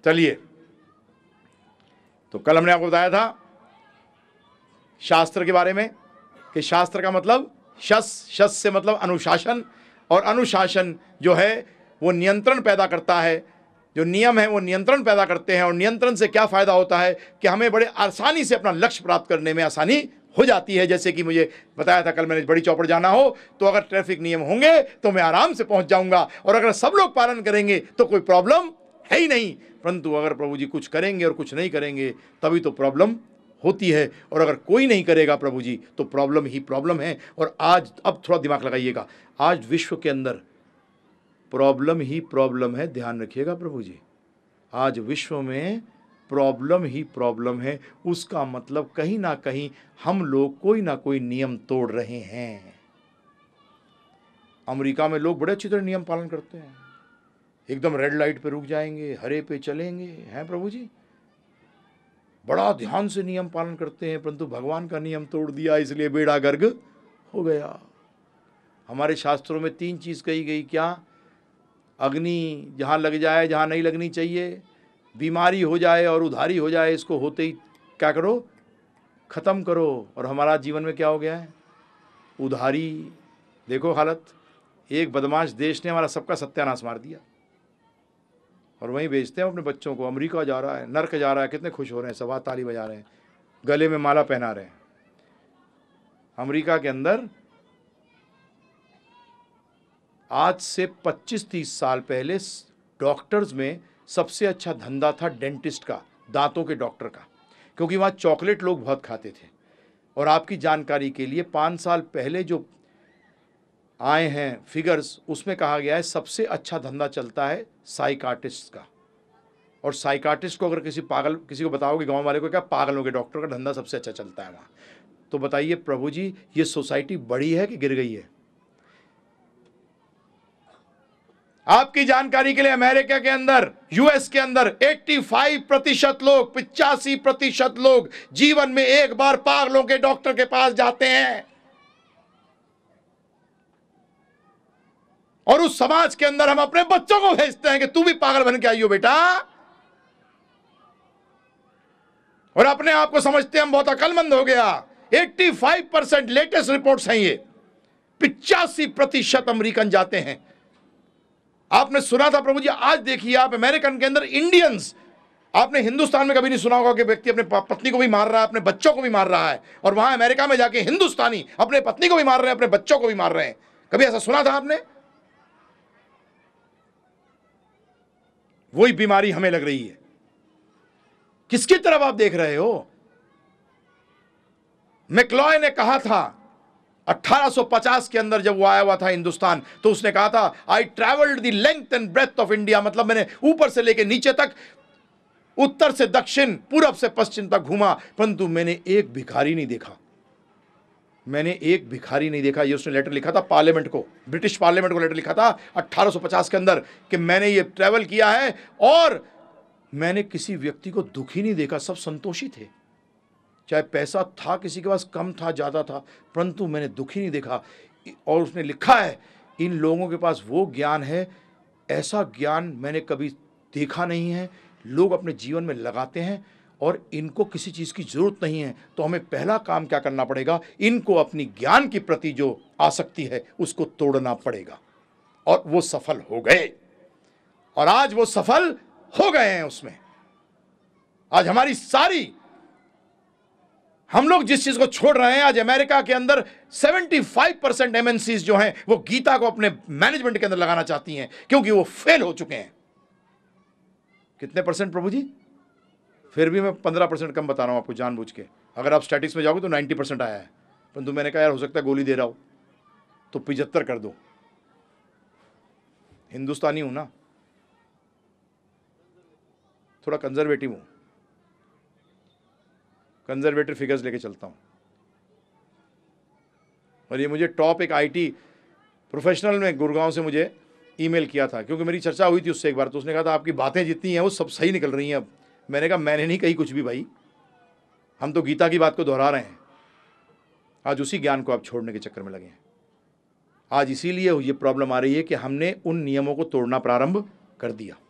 चलिए, तो कल हमने आपको बताया था शास्त्र के बारे में कि शास्त्र का मतलब शस से मतलब अनुशासन, और अनुशासन जो है वो नियंत्रण पैदा करता है। जो नियम है वो नियंत्रण पैदा करते हैं, और नियंत्रण से क्या फ़ायदा होता है कि हमें बड़े आसानी से अपना लक्ष्य प्राप्त करने में आसानी हो जाती है। जैसे कि मुझे बताया था कल, मैंने बड़ी चौपड़ जाना हो तो अगर ट्रैफिक नियम होंगे तो मैं आराम से पहुंच जाऊंगा, और अगर सब लोग पालन करेंगे तो कोई प्रॉब्लम है ही नहीं। परंतु अगर प्रभु जी कुछ करेंगे और कुछ नहीं करेंगे तभी तो प्रॉब्लम होती है, और अगर कोई नहीं करेगा प्रभु जी तो प्रॉब्लम ही प्रॉब्लम है। और आज अब थोड़ा दिमाग लगाइएगा, आज विश्व के अंदर प्रॉब्लम ही प्रॉब्लम है, ध्यान रखिएगा प्रभु जी। आज विश्व में प्रॉब्लम ही प्रॉब्लम है। उसका मतलब कहीं ना कहीं हम लोग कोई ना कोई नियम तोड़ रहे हैं। अमेरिका में लोग बड़े अच्छी तरह नियम पालन करते हैं, एकदम रेड लाइट पे रुक जाएंगे, हरे पे चलेंगे, हैं प्रभु जी, बड़ा ध्यान से नियम पालन करते हैं। परंतु भगवान का नियम तोड़ दिया, इसलिए बेड़ा गर्क हो गया। हमारे शास्त्रों में 3 चीज़ कही गई, क्या? अग्नि जहाँ लग जाए जहाँ नहीं लगनी चाहिए, बीमारी हो जाए और उधारी हो जाए, इसको होते ही क्या करो? ख़त्म करो। और हमारा जीवन में क्या हो गया है? उधारी। देखो हालत, एक बदमाश देश ने हमारा सबका सत्यानाश मार दिया, और वहीं भेजते हैं अपने बच्चों को। अमेरिका जा रहा है, नर्क जा रहा है, कितने खुश हो रहे हैं, सब ताली बजा रहे हैं, गले में माला पहना रहे हैं। अमेरिका के अंदर आज से 25-30 साल पहले डॉक्टर्स में सबसे अच्छा धंधा था डेंटिस्ट का, दांतों के डॉक्टर का, क्योंकि वहाँ चॉकलेट लोग बहुत खाते थे। और आपकी जानकारी के लिए 5 साल पहले जो आए हैं फिगर्स, उसमें कहा गया है सबसे अच्छा धंधा चलता है साइकाट्रिस्ट का। और साइकाट्रिस्ट को अगर किसी को बताओगे, गांव वाले को, क्या पागलों के डॉक्टर का धंधा सबसे अच्छा चलता है वहाँ। तो बताइए प्रभु जी, ये सोसाइटी बढ़ी है कि गिर गई है? आपकी जानकारी के लिए अमेरिका के अंदर, यूएस के अंदर 85% लोग, 85% लोग जीवन में एक बार पागलों के डॉक्टर के पास जाते हैं। और उस समाज के अंदर हम अपने बच्चों को भेजते हैं कि तू भी पागल बन के आइयो बेटा, और अपने आप को समझते हैं हम बहुत अक्लमंद हो गया। 85% लेटेस्ट रिपोर्ट्स हैं ये, 85% अमेरिकन जाते हैं। आपने सुना था प्रभु जी, आज देखिए आप अमेरिकन के अंदर इंडियंस, आपने हिंदुस्तान में कभी नहीं सुना होगा कि व्यक्ति अपने पत्नी को भी मार रहा है, अपने बच्चों को भी मार रहा है, और वहां अमेरिका में जाके हिंदुस्तानी अपने पत्नी को भी मार रहे हैं, अपने बच्चों को भी मार रहे हैं। कभी ऐसा सुना था आपने? वही बीमारी हमें लग रही है। किसकी तरफ आप देख रहे हो? मैक्लॉय ने कहा था 1850 के अंदर, जब वो आया हुआ था हिंदुस्तान, तो उसने कहा था I travelled the length and breadth of India, मतलब मैंने ऊपर से लेके नीचे तक, उत्तर से दक्षिण, पूरब से पश्चिम तक घूमा, परंतु मैंने एक भिखारी नहीं देखा। मैंने एक भिखारी नहीं देखा। ये उसने लेटर लिखा था पार्लियामेंट को, ब्रिटिश पार्लियामेंट को लेटर लिखा था 1850 के अंदर कि मैंने ये ट्रैवल किया है और मैंने किसी व्यक्ति को दुखी नहीं देखा, सब संतोषी थे। चाहे पैसा था किसी के पास, कम था ज़्यादा था, परंतु मैंने दुखी नहीं देखा। और उसने लिखा है इन लोगों के पास वो ज्ञान है, ऐसा ज्ञान मैंने कभी देखा नहीं है। लोग अपने जीवन में लगाते हैं और इनको किसी चीज़ की ज़रूरत नहीं है। तो हमें पहला काम क्या करना पड़ेगा? इनको अपनी ज्ञान के प्रति जो आसक्ति है उसको तोड़ना पड़ेगा। और वो सफल हो गए, और आज वो सफल हो गए हैं उसमें। आज हमारी सारी, हम लोग जिस चीज को छोड़ रहे हैं, आज अमेरिका के अंदर 75% एमएनसीज जो हैं वो गीता को अपने मैनेजमेंट के अंदर लगाना चाहती हैं, क्योंकि वो फेल हो चुके हैं। कितने परसेंट प्रभु जी? फिर भी मैं 15% कम बता रहा हूं आपको जानबूझ के। अगर आप स्टैटिक्स में जाओगे तो 90% आया है, परंतु मैंने कहा यार हो सकता है गोली दे रहा हो तो 75 कर दो। हिंदुस्तानी हूं ना, थोड़ा कंजर्वेटिव हूं, कंजर्वेटिव फिगर्स लेके चलता हूं। और ये मुझे टॉप एक आईटी प्रोफेशनल में गुड़गांव से मुझे ईमेल किया था, क्योंकि मेरी चर्चा हुई थी उससे एक बार, तो उसने कहा था आपकी बातें जितनी हैं वो सब सही निकल रही हैं। अब मैंने कहा मैंने नहीं कही कुछ भी भाई, हम तो गीता की बात को दोहरा रहे हैं। आज उसी ज्ञान को आप छोड़ने के चक्कर में लगे हैं। आज इसीलिए ये प्रॉब्लम आ रही है कि हमने उन नियमों को तोड़ना प्रारंभ कर दिया।